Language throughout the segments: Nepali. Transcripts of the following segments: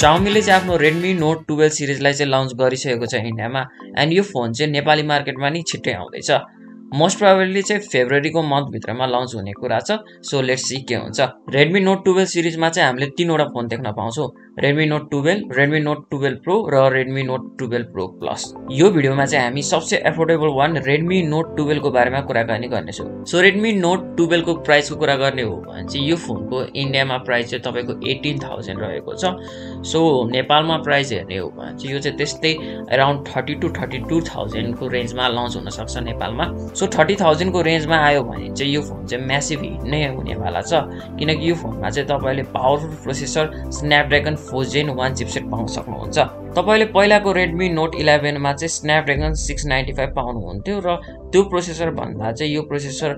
Xiaomi चाहिँ आफ्नो Redmi Note 12 सिरिजलाई चाहिँ लन्च गरिसकेको छ इन्डियामा एन्ड यो फोन चाहिँ नेपाली मार्केटमा नि छिट्टै आउँदैछ मोस्ट प्रोबेबली चाहिँ फेब्रुअरीको मन्थ भित्रमा लन्च हुने कुरा छ सो लेट्स सी के हुन्छ Redmi Note 12 सिरिजमा चाहिँ हामीले तीनवटा फोन देख्न पाउँछौं Redmi Note 12, Redmi Note 12 Pro र Redmi Note 12 Pro Plus यो भिडियोमा चाहिँ हामी सबसे एफोर्डेबल वान Redmi Note 12 को बारेमा कुराकानी गर्नेछौं सो Redmi Note 12 को प्राइसको कुरा गर्ने हो भने चाहिँ यो फोनको इन्डियामा प्राइस चाहिँ तपाईको 18000 रहेको छ सो नेपालमा प्राइस हेर्ने हो भने चाहिँ यो चाहिँ त्यस्तै अराउन्ड 30 to 32000 को रेन्जमा लन्च हुन सक्छ नेपालमा सो 30000 को रेन्जमा आयो भने चाहिँ यो फोन चाहिँ म्यासिभ हिट नै हुनेवाला छ किनकि यो फोनमा चाहिँ तपाईले powerful processor Snapdragon 4 Gen 1 chipset पाउन सक्नुहुन्छ तपाईले पहिलाको Redmi Note 11 मा चाहिँ Snapdragon 695 पाउनुहुन्थ्यो र त्यो प्रोसेसर भन्दा चाहिँ यो प्रोसेसर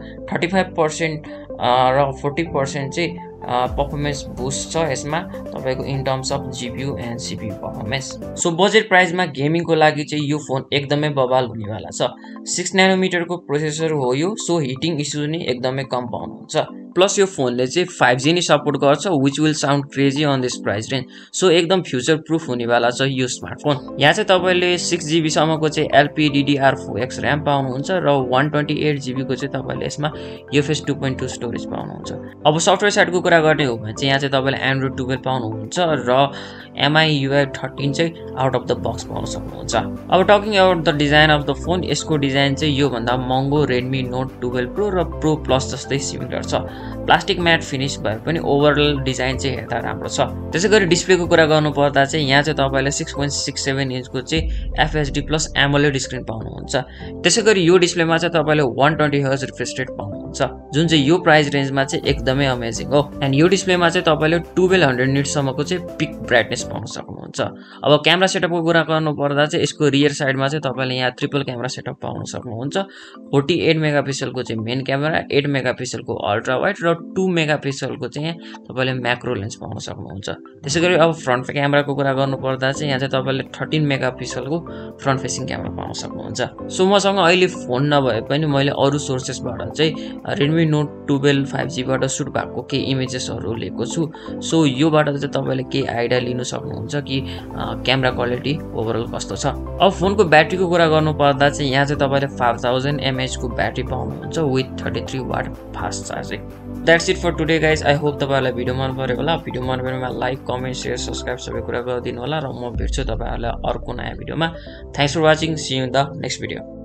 35% र 40% चाहिँ performance boost छ यसमा तपाईको in terms of GPU and CPU performance so budget प्राइसमा गेमिङ को लागि चाहिँ यो फोन एकदमै बवाल हुनेवाला छ 6 नैनोमिटर को प्रोसेसर हो यो सो हिटिङ इश्यू नि एकदमै कम पाउनुहुन्छ प्लस यो फोनले चाहिँ 5G नि सपोर्ट गर्छ which will sound crazy on this price range so एकदम फ्युचर प्रुफ हुनेवाला छ यो स्मार्टफोन यहाँ चाहिँ तपाईले 6GB सम्मको चाहिँ LPDDR4X RAM पाउनुहुन्छ र 128GB को चाहिँ तपाईले यसमा UFS 2.2 स्टोरेज पाउनुहुन्छ अब सफ्टवेयर साइडको कुरा गर्ने हो भने चाहिँ यहाँ चाहिँ तपाईले Android 12 पाउनुहुन्छ र MI UI 13 चाहिँ आउट अफ द बक्स पाउन सक्नुहुन्छ अब talking about the design of the phone यसको डिजाइन चाहिँ यो भन्दा महँगो Redmi Note 12 Pro र Pro Plus जस्तै सिमिलर छ प्लास्टिक म्याट फिनिश भए पनि ओभरअल डिजाइन चाहिँ हेर्दा राम्रो छ त्यसैगरी डिस्प्लेको कुरा गर्नु पर्दा चाहिँ यहाँ चाहिँ तपाईले 6.67 इन्चको चाहिँ FHD प्लस AMOLED स्क्रिन पाउनुहुन्छ त्यसैगरी यो डिस्प्लेमा चाहिँ तपाईले 120Hz रिफ्रेश रेट पाउनुहुन्छ जुन चाहिँ यो प्राइस रेन्जमा चाहिँ एकदमै अमेजिङ हो एन्ड यो डिस्प्लेमा चाहिँ तपाईले 1200 निट सम्मको चाहिँ पिक ब्राइटनेस पाउन सक्नुहुन्छ अब क्यामेरा सेटअपको कुरा गर्नु पर्दा चाहिँ यसको रियर साइडमा चाहिँ तपाईले यहाँ ट्रिपल क्यामेरा सेटअप पाउन सक्नुहुन्छ 48 मेगापिक्सलको चाहिँ मेन क्यामेरा 8 मेगापिक्सलको अल्ट्रा वाइड र 2 मेगापिक्सलको चाहिँ तपाईले म्याक्रो लेन्स पाउन सक्नुहुन्छ त्यसैगरी अब फ्रन्ट क्यामेराको कुरा गर्नु पर्दा चाहिँ यहाँ चाहिँ तपाईले 13 मेगापिक्सलको फ्रन्ट फेसिङ क्यामेरा पाउन सक्नुहुन्छ सो मसँग अहिले फोन नभए पनि मैले अरु सोर्सेसबाट चाहिँ Redmi Note 12 5G बाट सुट भएको केही इमेजेसहरु लिएको छु सो योबाट चाहिँ तपाईले के आइडिया लिन सक्नुहुन्छ कि क्यामेरा क्वालिटी ओभरअल कस्तो छ अब फोनको ब्याट्रीको कुरा गर्नु पर्दा चाहिँ यहाँ चाहिँ तपाईले 5000 mAh को ब्याट्री पाउनुहुन्छ with 33 watt fast charging That's it for today guys. I hope तपाईहरुलाई भिडियो मन पर्यो होला भिडियो मन परेमा लाइक कमेन्ट शेयर सब्स्क्राइब सबै कुरा गरिदिनु होला र म भेट्छु तपाईहरुलाई अर्को नयाँ भिडियोमा thanks for watching see you in the next video